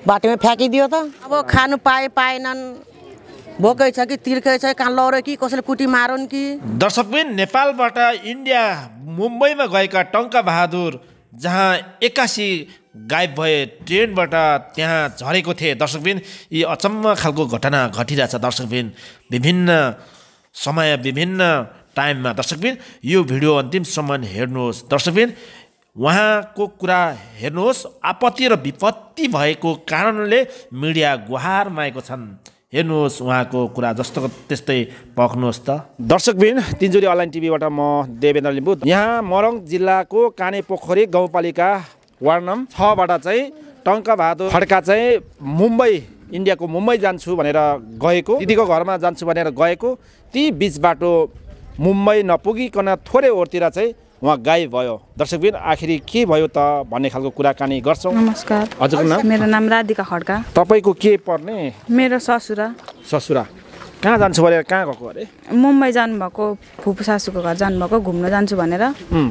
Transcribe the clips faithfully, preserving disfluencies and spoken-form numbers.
बाटोमा फ्याँकिदियो त। अब खानु पाए पाएनन्, भोकै छ कि तिर्कै छ, कहाँ लड्यो कि कसैले कुटी मारुन् कि। दर्शकबिन, नेपालबाट इन्डिया मुम्बईमा गएका टङ्का बहादुर जहाँ एक्कासी गायब भए, ट्रेनबाट त्यहाँ झरेको थिए। दर्शकबिन, यी अचम्म खालको घटना घटिरहेछ। दर्शकबिन, विभिन्न समय विभिन्न टाइममा। दर्शकबिन, यो भिडियो अन्तिमसम्म हेर्नुहोस्। दर्शकबिन, उहाँको कुरा हेर्नुहोस्। आपत्ति र विपत्ति भएको कारणले मिडिया गुहार मागेको छन्। हेर्नुहोस् उहाँको कुरा, जस्तो त्यस्तै पक्नुहोस् त। दर्शकबिन, तिनजुरी अनलाइन टिभीबाट म देवेन्द्र लिम्बू। यहाँ मोरङ जिल्लाको कानेपोखरी गाउँपालिका वार्ड नम्बर छबाट चाहिँ टङ्का बहादुर खड्का चाहिँ मुम्बई, इन्डियाको मुम्बई जान्छु भनेर गएको, दिदीको घरमा जान्छु भनेर गएको, ती बिच बाटो मुम्बई नपुगिकन थोरै ओरतिर चाहिँ उहाँ गायब भयो। दर्शकबिन, आखिरी के भयो त भन्ने खालको कुराकानी गर्छौँ। नमस्कार, हजुरको नाम? मेरो नाम राधिका खड्का। तपाईँको के पर्ने? मेरो ससुरा। ससुरा कहाँ जान्छु भनेर कहाँ गएको अरे? मुम्बई जानुभएको, फुपू सासूको घर जानुभएको, घुम्न जान्छु भनेर।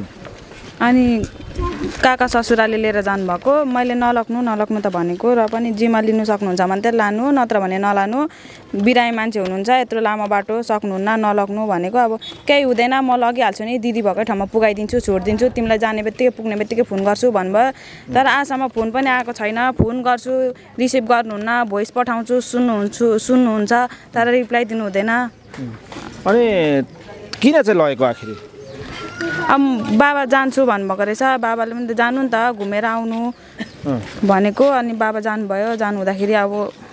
अनि काका ससुराले लिएर जानुभएको, मैले नलग्नु नलग्नु त भनेको, र पनि जिम्मा लिनु सक्नुहुन्छ भने त लानु, नत्र भने नलानु, बिरामी मान्छे हुनुहुन्छ, यत्रो लामो बाटो सक्नुहुन्न, नलग्नु भनेको। अब केही हुँदैन, म लगिहाल्छु नि, दिदी भएकै ठाउँमा पुगाइदिन्छु, छोडिदिन्छु, तिमीलाई जाने बित्तिकै पुग्ने बित्तिकै फोन गर्छु भन्नुभयो। तर आजसम्म फोन पनि आएको छैन। फोन गर्छु, रिसिभ गर्नुहुन्न, भोइस पठाउँछु, सुन्नुहुन्छ सुन्नुहुन्छ तर रिप्लाई दिनु हुँदैन। अनि किन चाहिँ लगेको आखिरी? अब बाबा जान्छु भन्नुभएको रहेछ, बाबाले पनि त जानु नि त, घुमेर आउनु भनेको। अनि बाबा जानुभयो, जानु हुँदाखेरि अब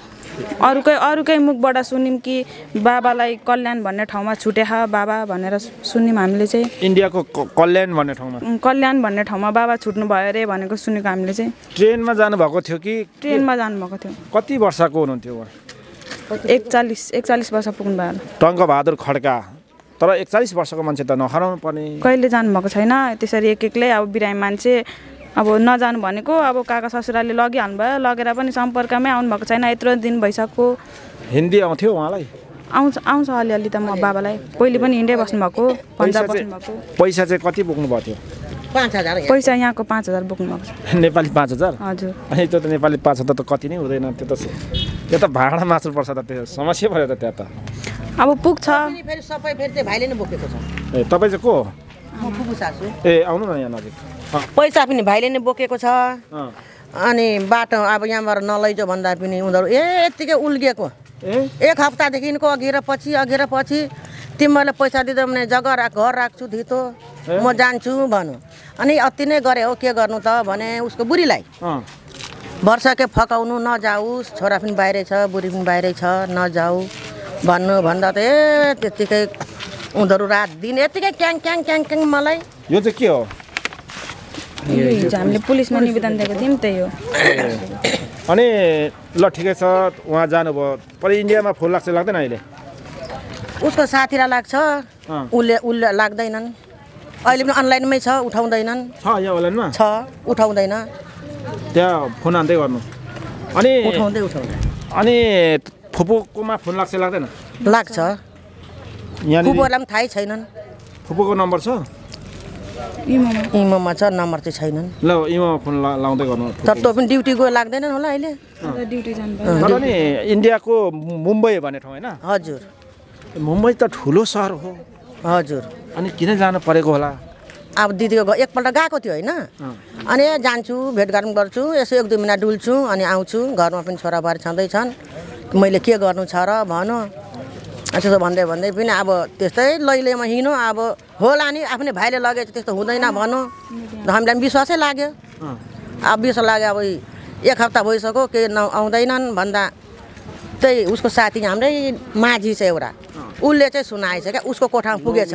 अरूकै अरूकै मुखबाट सुन्यौँ कि बाबालाई कल्याण भन्ने ठाउँमा छुटेछ बाबा भनेर सुन्यौँ हामीले चाहिँ। इन्डियाको कल्याण भन्ने ठाउँमा? कल्याण भन्ने ठाउँमा बाबा छुट्नु भयो अरे भनेको सुनेको हामीले चाहिँ। ट्रेनमा जानुभएको थियो कि? ट्रेनमा जानुभएको थियो। कति वर्षको हुनुहुन्थ्यो उहाँ? एकचालिस एकचालिस वर्ष पुग्नु भयो। टङ्का बहादुर खड्का, तर एकचालिस वर्षको मान्छे त नहराउनु पर्ने। कहिले जानुभएको छैन त्यसरी एक एक्लै। अब बिरामी मान्छे अब नजानु भनेको, अब काका ससुराले लगिहाल्नु भयो, लगेर पनि सम्पर्कमै आउनुभएको छैन, यत्रो दिन भइसक्यो। हिन्दी आउँथ्यो उहाँलाई? आउँछ आउँछ अलिअलि त। म बाबालाई पहिले पनि हिँड्दै बस्नुभएको, पन्जाब बस्नुभएको। पैसा चाहिँ कति बोक्नु भएको थियो? पाँच हजार। पैसा यहाँको पाँच हजार बोक्नु भएको छ। नेपाली पाँच हजार? हजुर। अनि त्यो त नेपाली पाँच हजार त कति नै हुँदैन, त्यो त त्यो त भाडा मासु पर्छ त, त्यो समस्या पऱ्यो त त्यहाँ त। अब पुग्छ। फेरि सबै फेरि चाहिँ भाइले नै बोकेको छ। ए तपाईँ चाहिँ को? म फुपू सासू। ए आउनु न यहाँ नजिक। पैसा पनि भाइले नै बोकेको छ। अनि बाटो अब यहाँबाट नलैजो भन्दा पनि उनीहरू ए यत्तिकै उल्गिएको। एक हप्तादेखिको अघि र पछि अघि र पछि तिमीहरूले पैसा दिँदा भने जग्गा राख, घर राख्छु धितो, म जान्छु भनौँ। अनि अति नै गरे हो, के गर्नु त भने उसको बुढीलाई वर्षकै फकाउनु, नजाओस्, छोरा पनि बाहिरै छ, बुढी पनि बाहिरै छ, नजाऊ भन्नु भन्दा त ए त्यत्तिकै उनीहरू रात दिन यत्तिकै क्याङ क्याङ क्याङ क्याङ। मलाई यो चाहिँ के हो? हामीले पुलिसमा निवेदन दिएको थियौँ, त्यही हो। अनि ल ठिकै छ, उहाँ जानुभयो, पर इन्डियामा फोन लाग्छ लाग्दैन अहिले? उसको साथीलाई लाग्छ, उसले उसले लाग्दैनन्। अहिले पनि अनलाइनमै छ, उठाउँदैनन्। छ यहाँ अनलाइनमा छ, उठाउँदैन। त्यहाँ फोन हान्दै गर्नु। अनि उठाउँदै उठाउँदै अनि फुपूकोमा फोन लाग्छ लाग्दैन? लाग्छ। यहाँ फुपूहरूलाई पनि थाहै छैनन्। फुपूको नम्बर छ? इमोमा छ, नम्बर चाहिँ छैनन्। ल इमोमा फोन लाउँदै गर्नु। तर त्यो पनि ड्युटी गयो, लाग्दैनन् होला अहिले। ड्युटी जानु। तर नि इन्डियाको मुम्बई भन्ने ठाउँ होइन? हजुर। मुम्बई त ठुलो सहर हो। हजुर। अनि किन जानु परेको होला? अब दिदीको एकपल्ट गएको थियो होइन, अनि जान्छु, भेटघाट गर्छु, यसो एक दुई महिना डुल्छु, अनि आउँछु। घरमा पनि छोराबारी छँदैछन्, मैले के गर्नु छ र भनौँ। त्यसो भन्दै भन्दै पनि अब त्यस्तै लैलेमा हिँड्नु। अब होला नि, आफ्नै भाइले लगेको त्यस्तो हुँदैन भनौँ। हामीलाई विश्वासै लाग्यो। अब विश्वास लाग्यो, अब एक हप्ता भइसक्यो के न आउँदैनन् भन्दा त्यही उसको साथी हाम्रै माझी छ एउटा, उसले चाहिँ सुनाएछ क्या, उसको कोठामा पुगेछ।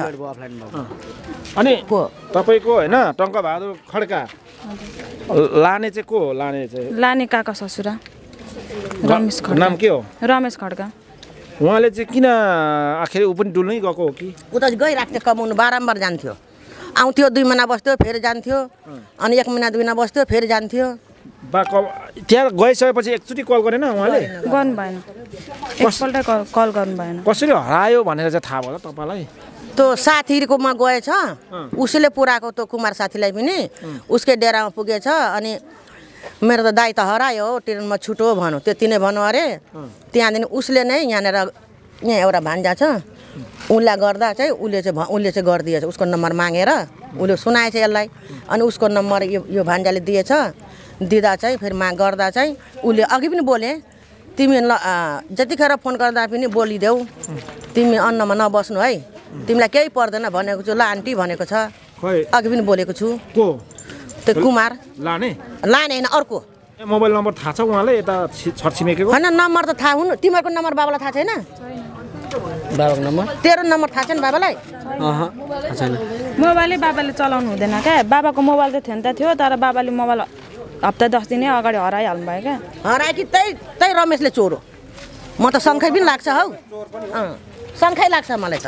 अनि तपाईँको होइन टङ्का बहादुर खड्का लाने चाहिँ को हो? लाने चाहिँ लाने काका ससुरा रमेश खड्का। नाम के हो? रमेश खड्का। उहाँले चाहिँ किन आखिर ऊ पनि डुल्नै गएको हो कि? उता गइरहेको थियो कमाउनु, बारम्बार जान्थ्यो, आउँथ्यो, दुई महिना बस्थ्यो, फेरि जान्थ्यो, अनि एक महिना दुई महिना बस्थ्यो, फेरि जान्थ्यो। बा त्यहाँ गइसकेपछि एकचोटि कल गरेन उहाँले? गर्नु भएन, एकपल्ट कल गर्नु भएन। कसरी हरायो भनेर चाहिँ थाहा भयो तपाईँलाई? त्यो साथीकोमा गएछ, उसले पुऱ्याएको त्यो कुमार साथीलाई पनि, उसकै डेरामा पुगेछ। अनि मेरो त दाइ त हरायो ट्रेनमा छुटो भनौँ त्यति नै भनौँ अरे त्यहाँदेखि उसले नै यहाँनिर यहाँ एउटा भान्जा छ उसलाई गर्दा चाहिँ उसले चाहिँ उसले चाहिँ गरिदिएछ उसको नम्बर मागेर उसले सुनाएछ यसलाई अनि उसको नम्बर यो यो भान्जाले दिएछ दिँदा चाहिँ फेरि माग गर्दा चाहिँ उसले अघि पनि बोले तिमी ल जतिखेर फोन गर्दा पनि बोलिदेऊ तिमी अन्नमा नबस्नु है तिमीलाई केही पर्दैन भनेको छु ल आन्टी भनेको छ अघि पनि बोलेको छु को त्यो कुमार लाने लाने होइन अर्को मोबाइल नम्बर थाहा छ उहाँलाई यता छरछिमेकीको होइन नम्बर त थाहा हुनु तिमीहरूको नम्बर बाबालाई थाहा छैन बाबाको नम्बर तेरो नम्बर थाहा छैन बाबालाई अह थाहा छैन मोबाइलै बाबाले चलाउनु हुँदैन क्या बाबाको मोबाइल त थियो नि त थियो तर बाबाले मोबाइल हप्ता दस दिनै अगाडि हराइहाल्नु भयो क्या हरायो कि त्यही त्यही रमेशले चोरो म त शङ्खै पनि लाग्छ हौ अँ शङ्खै लाग्छ मलाई त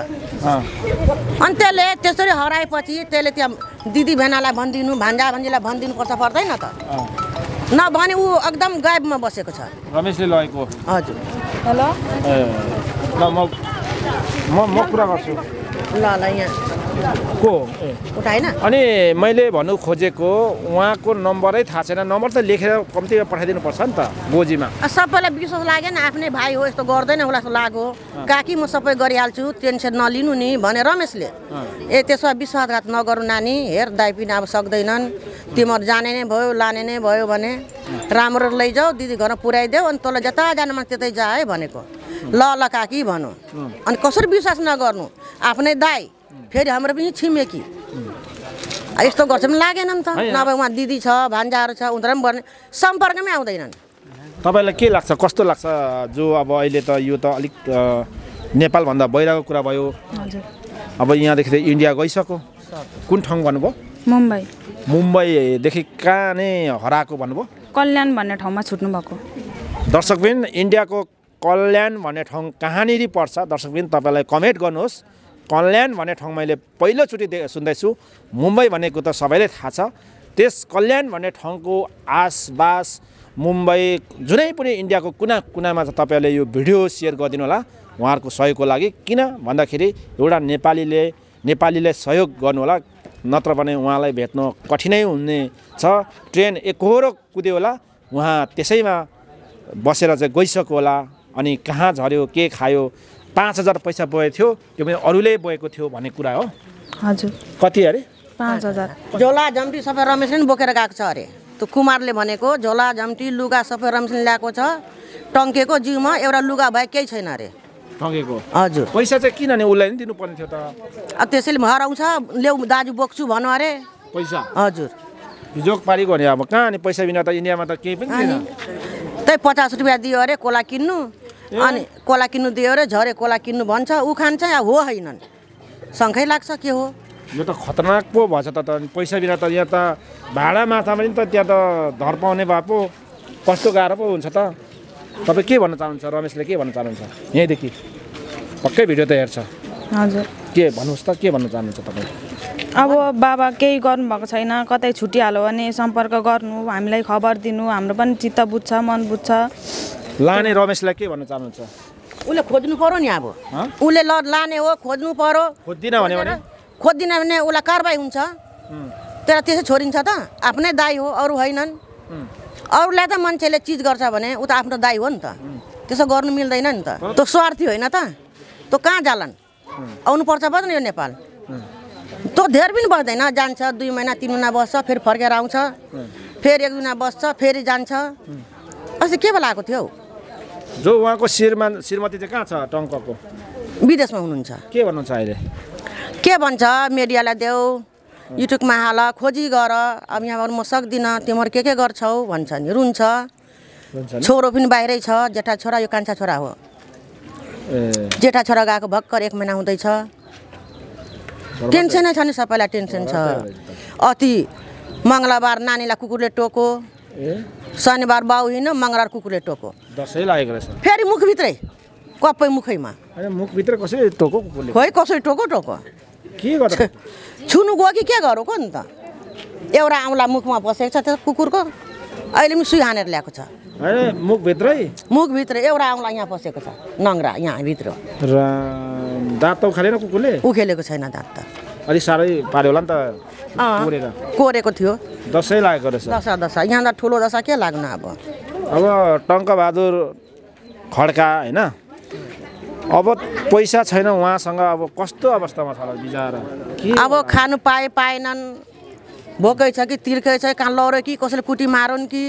अनि त्यसले त्यसरी हराएपछि त्यसले त्यहाँ दिदी भेनालाई भनिदिनु भान्जा भान्जीलाई भनिदिनु पर्छ पर्दैन त नभने ऊ एकदम गायबमा बसेको छ रमेशले लगेको हजुर हेलो ए ल म म म कुरा गर्छु ल ल यहाँ को उठाएन अनि मैले भन्नु खोजेको उहाँको नम्बरै थाहा छैन नम्बर त लेखेर कम्तीमा पठाइदिनु पर्छ नि त गोजीमा सबैलाई विश्वास लागेन आफ्नै भाइ हो यस्तो गर्दैन होला जस्तो लाग्यो काकी म सबै गरिहाल्छु टेन्सन नलिनु नि भने रमेशले ए त्यसो भए विश्वासघात नगर्नु नानी हेर दाइ पनि अब सक्दैनन् तिमीहरू जाने नै भयो लाने नै भयो भने राम्रो लैजाऊ दिदी घरमा पुऱ्याइदेऊ अनि तँलाई जता जानु मन त्यतै जा है भनेको ल ल काकी भनौँ अनि कसरी विश्वास नगर्नु आफ्नै दाइ फेरि हाम्रो पनि छिमेकी यस्तो गर्छ पनि लागेन नि त नभए उहाँ दिदी छ भान्जाहरू छ उनीहरू पनि भन्ने सम्पर्कमै आउँदैनन् तपाईँलाई के लाग्छ कस्तो लाग्छ जो अब अहिले त यो त अलिक नेपालभन्दा बाहिरको कुरा भयो हजुर अब यहाँदेखि त इन्डिया गइसक्यो कुन ठाउँ भन्नुभयो मुम्बई मुम्बईदेखि कहाँ नै हराएको भन्नुभयो कल्याण भन्ने ठाउँमा छुट्नु भएको दर्शकबिन इन्डियाको कल्याण भन्ने ठाउँ कहाँनिर पर्छ दर्शकबिन तपाईँलाई कमेन्ट गर्नुहोस् कल्याण भन्ने ठाउँ मैले पहिलोचोटि दे सुन्दैछु मुम्बई भनेको त सबैलाई थाहा छ त्यस कल्याण भन्ने ठाउँको आसपास मुम्बई जुनै पनि इन्डियाको कुना कुनामा चाहिँ तपाईँहरूले यो भिडियो सेयर गरिदिनु होला उहाँहरूको सहयोगको लागि किन भन्दाखेरि एउटा नेपालीले नेपालीले सहयोग गर्नु होला नत्र भने उहाँलाई भेट्न कठिनाइ हुने छ ट्रेन एकहोरो कुद्यो होला उहाँ त्यसैमा बसेर चाहिँ गइसक्यो होला अनि कहाँ झऱ्यो के खायो पाँच हजार पैसा बोकेको थियो त्यो पनि अरूले बोकेको थियो भन्ने कुरा हो हजुर कति अरे पाँच हजार झोला झम्टी सबै रमेशले पनि बोकेर गएको छ अरे त्यो कुमारले भनेको झोला झम्टी लुगा सबै रमेशले ल्याएको छ टङ्केको जिउमा एउटा लुगा भए केही छैन अरे ठगेको हजुर पैसा चाहिँ किन नि उसलाई नि दिनुपर्ने थियो त अब त्यसैले हराउँछ ल्याउ दाजु बोक्छु भन्नु अरे पैसा हजुर जोक पारेको भने अब कहाँ अनि पैसा बिना त इन्डियामा त केही पनि छैन त्यही पचास रुपियाँ दियो अरे कोला किन्नु अनि कोला किन्नु दियो अरे झरे कोला किन्नु भन्छ उखान चाहिँ अब हो होइनन् शङ्खै लाग्छ के हो यो त खतरनाक पो भएछ त अनि पैसा बिना त यहाँ त भाडा माछा पनि त त्यहाँ त धर पाउने भए पो कस्तो गाह्रो पो हुन्छ त तपाईँ के भन्न चाहनुहुन्छ रमेशले के भन्न चाहनुहुन्छ यहीँदेखि पक्कै भिडियो त हेर्छ हजुर के भन्नुहोस् त के भन्न चाहनुहुन्छ तपाईँ अब बाबा केही गर्नुभएको छैन कतै छुटिहाल्यो भने सम्पर्क गर्नु हामीलाई खबर दिनु हाम्रो पनि चित्त बुझ्छ मन बुझ्छ लाने रमेशलाई के भन्न चाहनुहुन्छ उसले खोज्नु पर्यो नि अब उसले ल लाने हो खोज्नु पर्यो खोज्दिन भने भने खोज्दिन भने उसलाई कारबाही हुन्छ तर त्यसै छोडिन्छ त आफ्नै दाइ हो अरू होइनन् अरूलाई त मान्छेले चिज गर्छ भने ऊ त आफ्नो दाइ हो नि त त्यसो गर्नु मिल्दैन नि त त्यो स्वार्थी होइन त त्यो कहाँ जालान् आउनुपर्छ पो नि यो नेपाल त्यो धेर पनि बस्दैन जान्छ दुई महिना तिन महिना बस्छ फेरि फर्केर आउँछ फेरि एक महिना बस्छ फेरि जान्छ अस्ति के बेला आएको थियो जो उहाँको श्रीमान श्रीमती चाहिँ कहाँ छ टङ्कको विदेशमा हुनुहुन्छ के भन्नुहुन्छ अहिले के भन्छ मिडियालाई देऊ युट्युबमा हाल खोजी गर अब यहाँबाट म सक्दिनँ तिमीहरू के के गर्छौ भन्छ नि रुन्छ छोरो पनि बाहिरै छ जेठा छोरा यो कान्छा छोरा हो जेठा छोरा गएको भर्खर एक महिना हुँदैछ टेन्सनै छ नि सबैलाई टेन्सन छ अति मङ्गलबार नानीलाई कुकुरले टोको शनिबार बाउ हिँड्न मङ्गलबार कुकुरले टोको दसैँ लागेको रहेछ फेरि मुखभित्रै कप्पै मुखैमा मुखभित्र कसरी टोको कुकुरले खोइ कसरी टोको टोको के गर्छ छुनु गयो कि के गरौँ नि त एउटा औँला मुखमा बसेको छ त्यो कुकुरको अहिले पनि सुई हानेर ल्याएको छ होइन मुखभित्रै मुखभित्र एउटा औँला यहाँ बसेको छ नङ्ग्रा यहाँभित्र र दाँत त उखालेन कुकुरले उखेलेको छैन दाँत त अलिक साह्रै पार्यो होला नि त अँ, कोरेर कोरेको थियो दसैँ लागेको रहेछ दशा दशा यहाँ त ठुलो दशा के लाग्नु अब अब टङ्कबहादुर खड्का होइन अब पैसा छैन उहाँसँग अब कस्तो अवस्थामा छ होला बिचरा के अब खानु पाए पाएनन् भोकै छ कि तिर्खै छ कहाँ लड्यो कि कसैले कुटी मारुन् कि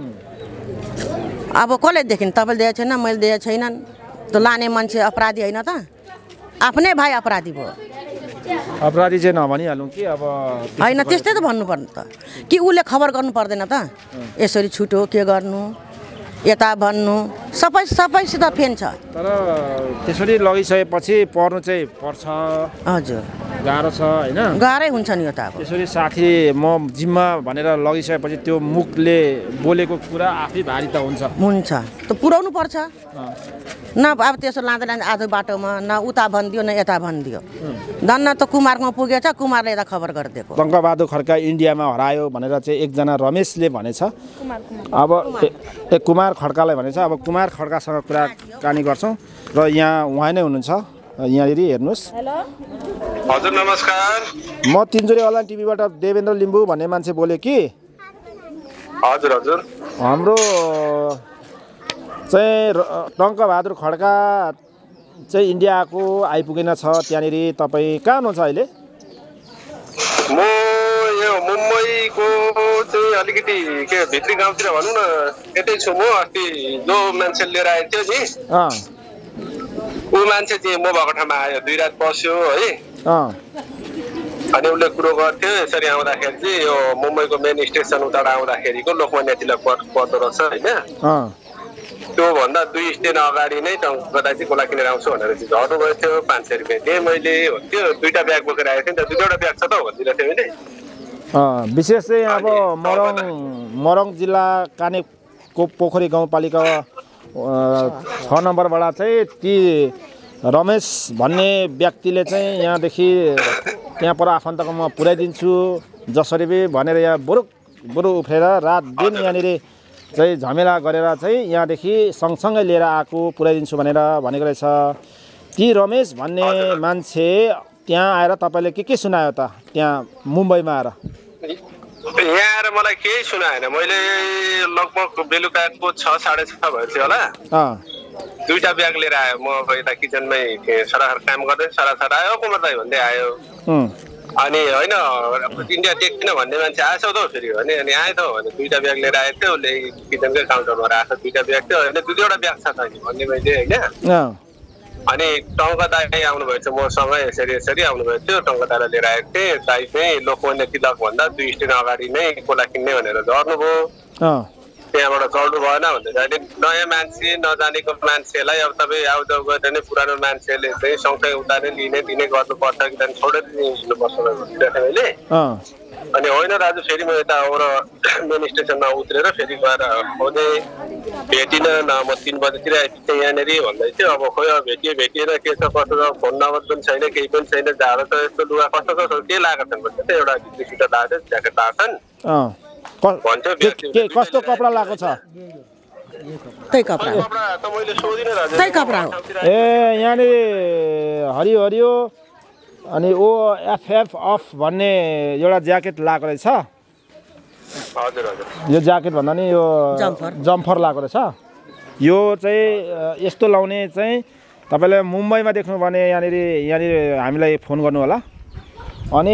अब कसले देखिन् तपाईँले दिएको छैन मैले दिएको छैनन् त लाने मान्छे अपराधी होइन त आफ्नै भाइ अपराधी भयो अपराधी चाहिँ नभनिहालौँ कि अब होइन त्यस्तै त भन्नुपर्ने त कि उसले खबर गर्नु पर्दैन त यसरी छुट्यो के गर्नु यता भन्नु सबै सबैसित फेन छ तर त्यसरी लगिसकेपछि पर्नु चाहिँ पर्छ हजुर गाह्रो छ होइन गाह्रै हुन्छ नि यो त अब त्यसरी साथी म जिम्मा भनेर लगिसकेपछि त्यो मुखले बोलेको कुरा आफै भारी त हुन्छ हुन्छ त पुर्याउनु पर्छ न अब त्यसो लाँदै लाँदै आधो बाटोमा न उता भनिदियो न यता भनिदियो धन्न त कुमारमा पुगेछ कुमारले यता खबर गरिदिएको टङ्कबहादुर खड्का इन्डियामा हरायो भनेर चाहिँ एकजना रमेशले भनेछ अब ए कुमार खड्कालाई भनेछ अब कुमार खड्कासँग कुराकानी गर्छौँ र यहाँ उहाँ नै हुनुहुन्छ यहाँनिर हेर्नुहोस् हजुर नमस्कार म तिनचुरे अनलाइन टिभीबाट देवेन्द्र लिम्बू भन्ने मान्छे बोले कि हजुर हजुर हाम्रो चाहिँ टङ्कबहादुर खड्का चाहिँ इन्डिया आएको आइपुगेन छ त्यहाँनिर तपाईँ कहाँ हुनुहुन्छ अहिले म यो मुम्बईको चाहिँ अलिकति के भित्री गाउँतिर भनौँ न यतै छु म अस्ति जो मान्छे लिएर आएको थियो नि अँ ऊ मान्छे चाहिँ म भएको ठाउँमा आयो दुई रात बस्यो है अँ अनि उसले कुरो गर्थ्यो यसरी आउँदाखेरि चाहिँ यो मुम्बईको मेन स्टेसन उताबाट आउँदाखेरिको लोकमान्य तिलक पर्दो रहेछ होइन अँ त्योभन्दा दुई स्टेन अगाडि नै टङ्कदा चाहिँ गोला किनेर आउँछु भनेर चाहिँ झर्नु गएको थियो पाँच सय रुपियाँ दिएँ मैले हो त्यो दुईवटा ब्याग बोकेर आएको थिएँ नि त दुई दुईवटा ब्याग छ त भनिदिएको थियो मैले विशेष चाहिँ अब मरङ मरङ जिल्ला कानेको पोखरी गाउँपालिका छ नम्बरबाट चाहिँ ती रमेश भन्ने व्यक्तिले चाहिँ यहाँदेखि त्यहाँ पर आफन्तको म पुर्याइदिन्छु जसरी पनि भनेर यहाँ बरु बरु उफ्रेर रात दिन यहाँनिर चाहिँ झमेला गरेर चाहिँ यहाँदेखि सँगसँगै लिएर आएको पुर्याइदिन्छु भनेर भनेको रहेछ ती रमेश भन्ने मान्छे त्यहाँ आएर तपाईँले के के सुनायो त त्यहाँ मुम्बईमा आएर यहाँ आएर मलाई केही सुनाएन मैले लगभग बेलुकाको छ साढे छ भएको थियो होला दुईटा ब्याग लिएर आयो म अब यता किचनमै थिएँ सरासर काम गर्दै सरासर आयो कुमार दाई भन्दै आयो अनि होइन इन्डिया टेक्दिनँ भन्ने मान्छे आएछ त फेरि भने अनि आयो त भने दुईवटा ब्याग लिएर आएको थियो उसले किचनकै काउन्टरमा राखेको दुईवटा ब्याग थियो होइन दुई दुईवटा ब्याग छ त भन्ने मैले होइन अनि टङ्क दाई आउनुभएको थियो मसँग यसरी यसरी आउनुभएको थियो टङ्क दाईलाई लिएर आएको थिएँ दाई चाहिँ लोकमान्य तिलकभन्दा दुई स्टेन अगाडि नै कोला किन्ने भनेर झर्नुभयो त्यहाँबाट चल्नु भएन भन्दै अहिले नयाँ मान्छे नजानेको मान्छेलाई अब तपाईँ आउजाउ गरेर नै पुरानो मान्छेले चाहिँ सँगसँगै उतारे लिने दिने गर्नुपर्छ कि त्यहाँदेखि छोडेर हिँड्नुपर्छ भनिदिएको थिएँ मैले अनि होइन दाजु फेरि म यता अब मेन स्टेसनमा उत्रेर फेरि गएर आउँदै भेटिनँ न म तिन बजीतिर आइपुग्थेँ यहाँनिर भन्दै थियो अब खोइ अब भेटियो भेटिएन के छ कसो छ फोन नम्बर पनि छैन केही पनि छैन जाडो छ यस्तो लुगा कस्तो छ के लगाएको छन् भन्छ त एउटा भित्री सिटर लगाएको छ ज्याकेट लगाएको छन् कस्तो कपडा लगाएको छ त्यही कपडा त मैले सोधिनँ दाजु त्यही कपडा हो ए यहाँनिर हरियो हरियो अनि ओ एफएफ अफ भन्ने एउटा ज्याकेट लगाएको रहेछ हजुर हजुर यो ज्याकेट भन्दा नि यो जम्फर लगाएको रहेछ यो चाहिँ यस्तो लाउने चाहिँ तपाईँले मुम्बईमा देख्नु भने यहाँनिर यहाँनिर हामीलाई फोन गर्नु होला अनि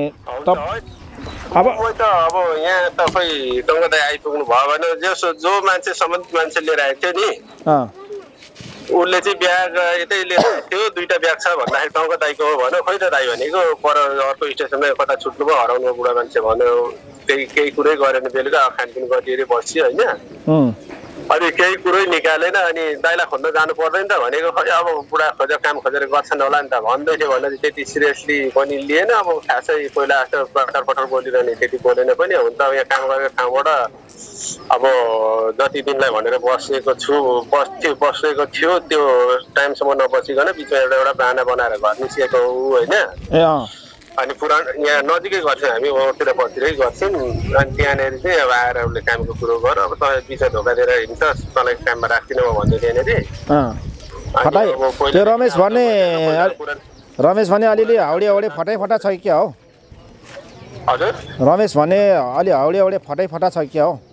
अब त अब यहाँ तपाईँ टङ्कदाई आइपुग्नु भयो भने जसो जो मान्छे सम्बन्धित मान्छे लिएर आएको थियो नि उसले चाहिँ ब्याग यतै लिएर थियो दुईवटा ब्याग छ भन्दाखेरि टङ्क दाईको हो भन्यो खोइ त दाई भनेको पर अर्को स्टेसनमा कता छुट्नु भयो हराउनु बुढा मान्छे भन्यो केही केही कुरै गरेन बेलुका खानपिन गरिदिएर बस्यो होइन अनि केही कुरै निकालेन अनि दाइलाई खोज्न जानु पर्दैन त भनेको खोइ अब बुढा खोजेर काम खोजेर गर्छन् होला नि त भन्दै थियो भने त्यति सिरियसली पनि लिएन अब खासै पहिला जस्तो पटर पटर बोलिरहने त्यति बोलेन पनि हुन्छ यहाँ काम गरेको ठाउँबाट अब जति दिनलाई भनेर बसेको छु बस्थ्यो बसेको थियो त्यो टाइमसम्म नबसिकन बिचमा एउटा एउटा बाना बनाएर घर निस्केको होइन अनि पुरानो यहाँ नजिकै गर्थ्यौँ हामी ओतिर पतिरै गर्थ्यौँ अनि त्यहाँनिर चाहिँ अब आएर उसले कामको कुरो गर अब तपाईँ बिचमा धोका दिएर हिँड्छ तँलाई काममा राख्दिनँ म भन्दै त्यहाँनिर त्यो रमेश भन्ने रमेश भन्ने अलिअलि हाउडे हाउडे फटाइ फटा छ कि क्या हो हजुर रमेश भने अलि हाउडे हाउडे फटाइ फटा छ क्या हो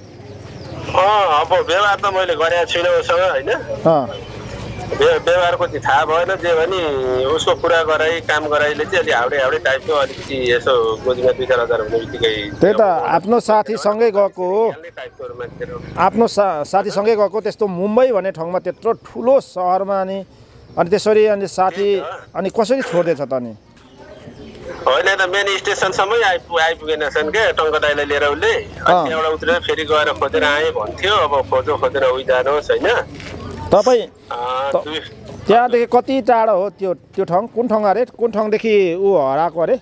अँ अब व्यवहार त मैले गरेको छुइनँ उसँग होइन व्यवहारको चाहिँ थाहा भएन जे भने उसको कुरा गराइ काम गराइले चाहिँ अलि हाउडे हाउडे टाइपको अलिकति यसो गोजीमा दुई चार हजार हुने बित्तिकै त्यही त आफ्नो साथीसँगै गएको हो आफ्नो सा साथीसँगै गएको त्यस्तो मुम्बई भन्ने ठाउँमा त्यत्रो ठुलो सहरमा अनि अनि त्यसरी अनि साथी अनि कसरी छोड्दैछ त अनि होइन त मेन स्टेसनसम्मै आइपु आइपुगेनछन् क्या टङ्क दाइलाई लिएर उसले त्यहाँबाट उत्रेर फेरि गएर खोजेर आएँ भन्थ्यो अब खोजो खोजेर उही जानुहोस् होइन तपाईँ त्यहाँदेखि कति टाढो हो त्यो त्यो ठाउँ कुन ठाउँ अरे कुन ठाउँदेखि ऊ हराएको अरे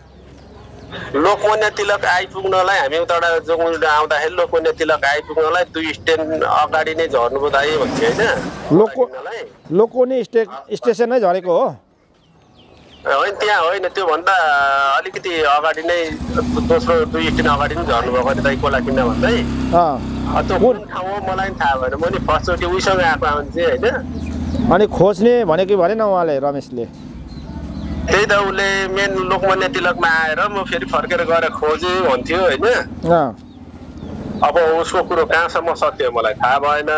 लोकमान्य तिलक आइपुग्नलाई हामी उताबाट जोगमुबाट आउँदाखेरि लोकमान्य तिलक आइपुग्नलाई दुई स्ट्यान्ड अगाडि नै झर्नुभयो दाइ भन्थ्यो होइन लोको लोकोनी स्टे स्टेसन नै झरेको हो होइन त्यहाँ होइन त्योभन्दा अलिकति अगाडि नै दोस्रो दुई स्ट्यान्ड अगाडि नै झर्नुभएको अरे दाइ कोला किन्न भन्दै त्यो कुन ठाउँ हो मलाई पनि थाहा भएन म नि फर्स्टचोटि उहीसँग आएको मान्छे होइन अनि खोज्ने भनेको भनेन उहाँले रमेशले त्यही त उसले मेन लोकमान्य तिलकमा आएर म फेरि फर्केर गएर खोजेँ भन्थ्यो होइन अब उसको कुरो कहाँसम्म सत्य मलाई थाहा भएन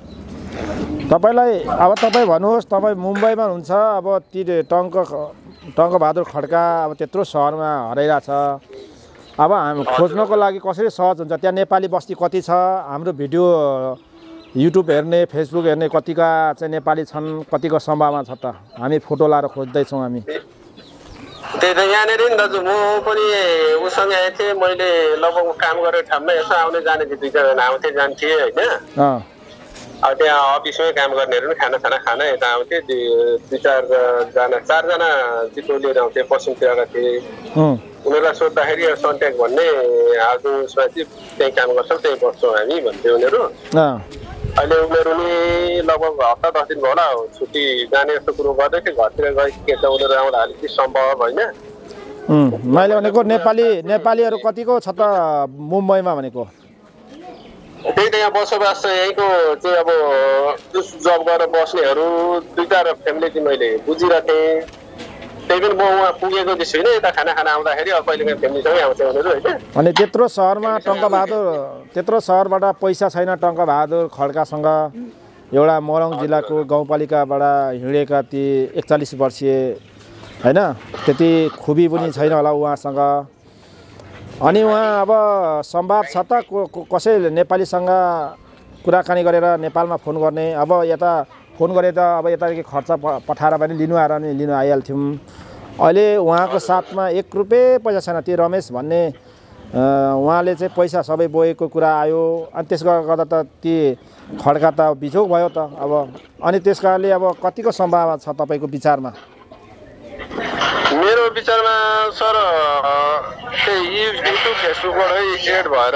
तपाईँलाई अब तपाईँ भन्नुहोस् तपाईँ मुम्बईमा हुनुहुन्छ अब ती टङ्क टङ्कबहादुर खड्का अब त्यत्रो सहरमा हराइरहेछ अब हामी खोज्नको लागि कसरी सहज हुन्छ त्यहाँ नेपाली बस्ती कति छ हाम्रो भिडियो युट्युब हेर्ने फेसबुक हेर्ने कतिका चाहिँ नेपाली छन् कतिको सम्भावना छ त हामी फोटो लाएर खोज्दैछौँ हामी त्यही त यहाँनिर नि दाजु म पनि उसँग आएको थिएँ मैले लगभग काम गरेको ठाउँमा यसो आउने जाने थिएँ दुई चारजना आउँथे जान्थे होइन अब त्यहाँ अफिसमै काम गर्नेहरू पनि खाना खाना खाना यता आउँथे दुई चारजना चारजना चितो लिएर आउँथे पश्चिमतिरका थिए उनीहरूलाई सोद्धाखेरि सन्ट्याक भन्ने आज उसमा चाहिँ त्यहीँ काम गर्छौँ त्यहीँ बस्छौँ हामी भन्थ्यो उनीहरू अहिले उनीहरू नि लगभग हप्ता दस दिन भयो होला छुट्टी जाने जस्तो कुरो गर्दै थियो घरतिर गए के छ उनीहरू आउँदा अलिकति सम्भव होइन मैले भनेको नेपाली नेपालीहरू कतिको छ त मुम्बईमा भनेको त्यही त यहाँ बसोबास यहीँको चाहिँ अब जब गरेर बस्नेहरू दुई चार फ्यामिली चाहिँ मैले बुझिरहेको थिएँ त्यही पनि म उहाँ पुगेको चाहिँ छुइनँ यता खाना खाना आउँदाखेरि अब कहिले काहीँ फ्यामिलीसँगै आउँछ उनीहरू होइन अनि त्यत्रो सहरमा टङ्कबहादुर त्यत्रो सहरबाट पैसा छैन टङ्कबहादुर खड्कासँग एउटा मोरङ जिल्लाको गाउँपालिकाबाट हिँडेका ती एकचालिस वर्षीय होइन त्यति खुबी पनि छैन होला उहाँसँग अनि उहाँ अब सम्भव छ त कसैले नेपालीसँग कुराकानी गरेर नेपालमा फोन गर्ने अब यता फोन गरे त अब यतादेखि खर्च पठाएर पनि लिनु आएर नि लिनु आइहाल्थ्यौँ अहिले उहाँको साथमा एक रुपियाँ पैसा छैन त्यो रमेश भन्ने उहाँले चाहिँ पैसा सबै बोकेको कुरा आयो अनि त्यसले गर्दा त ती खड्का त बिजोग भयो त अब अनि त्यस कारणले अब कतिको सम्भावना छ तपाईँको विचारमा मेरो विचारमा सर त्यही युट्युब फेसबुकबाटै एड भएर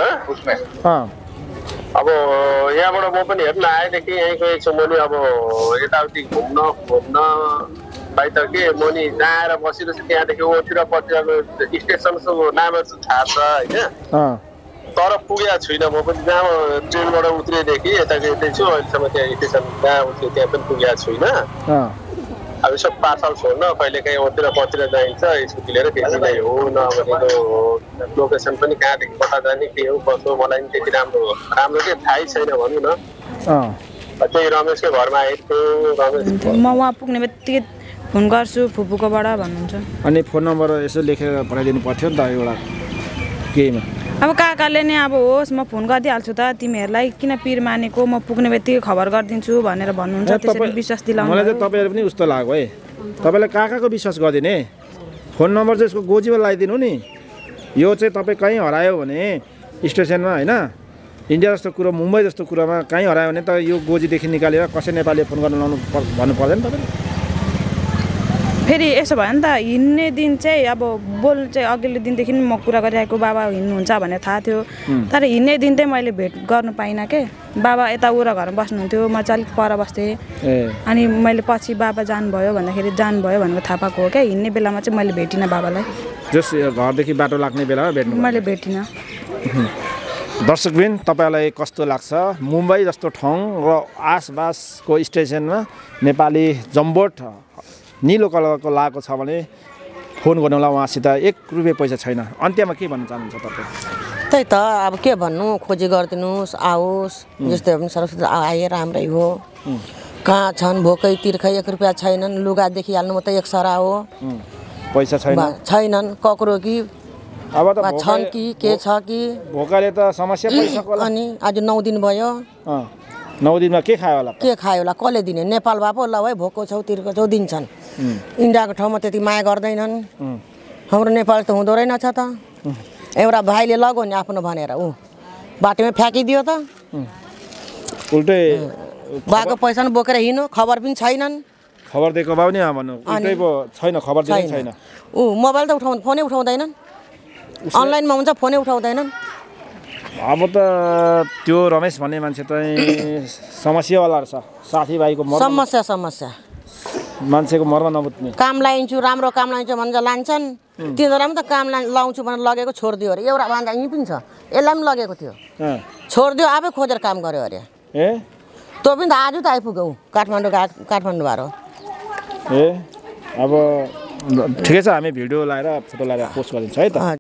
अब यहाँबाट म पनि हेर्न आएदेखि यहीँ गएको छु म नि अब यताउति घुम्न घुम्न भाइ त के म नि जहाँ आएर बसिरहेको छु त्यहाँदेखि ओतिर पतिरको स्टेसनको नामहरू थाहा छ होइन तर पुगेको छुइनँ म पनि जहाँ ट्रेनबाट उत्रिएदेखि यता गएकै छु अहिलेसम्म त्यहाँ स्टेसन जहाँ उठ्यो त्यहाँ पनि पुगेको छुइनँ अब यसो पार्सल छोड्न कहिले काहीँ ओतिर पतिर जाइन्छ स्कुटी लिएर त्यति नै हो नभनेको लोकेसन पनि कहाँदेखि कता जाने के हो कसो मलाई पनि त्यति राम्रो राम्रो के थाहै छैन भनौँ न त्यही रमेशकै घरमा आएको थियो रमेश म उहाँ पुग्ने बित्तिकै फोन गर्छु फुपूकोबाट भन्नुहुन्छ अनि फोन नम्बर यसो लेखेर पठाइदिनु पर्थ्यो नि त एउटा केहीमा अब काकाले नै अब होस् म फोन गरिदिइहाल्छु त तिमीहरूलाई किन पिर मानेको म पुग्ने बित्तिकै खबर गरिदिन्छु भनेर भन्नुहुन्छ त्यसरी विश्वास दिलाउनु मलाई चाहिँ तपाईँहरू पनि उस्तो लाग्यो है तपाईँलाई काकाको विश्वास गरिदिने फोन नम्बर चाहिँ यसको गोजीमा लगाइदिनु नि यो चाहिँ तपाईँ कहीँ हरायो भने स्टेसनमा होइन इन्डिया जस्तो कुरो मुम्बई जस्तो कुरोमा कहीँ हरायो भने त यो गोजीदेखि निकालेर कसै नेपालीले फोन गर्नु लाउनु भन्नु पर्दैन तपाईँले फेरि यसो भयो नि त हिँड्ने दिन चाहिँ अब बोल्नु चाहिँ अघिल्लो दिनदेखि म कुरा गरिरहेको बाबा हिँड्नुहुन्छ भनेर थाहा थियो तर हिँड्ने दिन चाहिँ मैले भेट गर्नु पाइनँ के बाबा यता उरा घरमा बस्नुहुन्थ्यो म चाहिँ अलिक पर बस्थेँ अनि मैले पछि बाबा जानुभयो भन्दाखेरि जानुभयो भनेको थाहा पाएको हो क्या हिँड्ने बेलामा चाहिँ मैले भेटिनँ बाबालाई जस घरदेखि बाटो लाग्ने बेलामा भेट्नु मैले भेटिनँ दर्शकबिन तपाईँलाई कस्तो लाग्छ मुम्बई जस्तो ठाउँ र आसपासको स्टेसनमा नेपाली जम्बोट निलो कलरको लगाएको छ भने फोन गर्नुलाई उहाँसित एक रुपियाँ पैसा छैन अन्त्यमा के भन्न चाहनुहुन्छ तपाईँ त्यही त अब के भन्नु खोजी गरिदिनुहोस् आओस् जस्तै पनि सरस्वती आए राम्रै हो कहाँ छन् भोकै तिर्खै एक रुपियाँ छैनन् लुगा देखिहाल्नु म त एक सरा हो पैसा छैन छैनन् कक्रो कि अब त छन् कि के छ कि भोकाले त समस्या परिसक्यो होला अनि आज नौ दिन भयो नौ दिनमा के खायो होला के खायो होला कसले दिने नेपाल भए पो ल है भोको छौ तिर्को छौ दिन्छन् इन्डियाको ठाउँमा त्यति माया गर्दैनन् हाम्रो नेपाल त हुँदो रहेनछ त एउटा भाइले लग्यो नि आफ्नो भनेर ऊ बाटोमा फ्याँकिदियो त उल्टै बाको पैसा पनि बोकेर हिँड्नु खबर पनि छैनन् खबर दिएको भए पनि भन्नु उल्टै पो छैन खबर दिनै छैन ऊ मोबाइल त उठाउ फोनै उठाउँदैनन् अनलाइनमा हुन्छ फोनै उठाउँदैनन् अब त त्यो रमेश भन्ने मान्छे चाहिँ समस्या होला रहेछ साथीभाइको समस्या समस्या मान्छेको मर्म नबुझ्ने काम लाइन्छु राम्रो काम लाइन्छु भनेर लान्छन् तिनीहरू पनि त काम लाउँछु भनेर लगेको छोडिदियो अरे एउटा भन्दा यहीँ पनि छ यसलाई पनि लगेको थियो छोडिदियो आफै खोजेर काम गर्यो अरे ए तँ पनि त आज त आइपुग्यौ काठमाडौँ काठमाडौँ भएर ए अब ठिकै छ हामी भिडियो लगाएर फोटो लगाएर पोस्ट गरिदिन्छ है त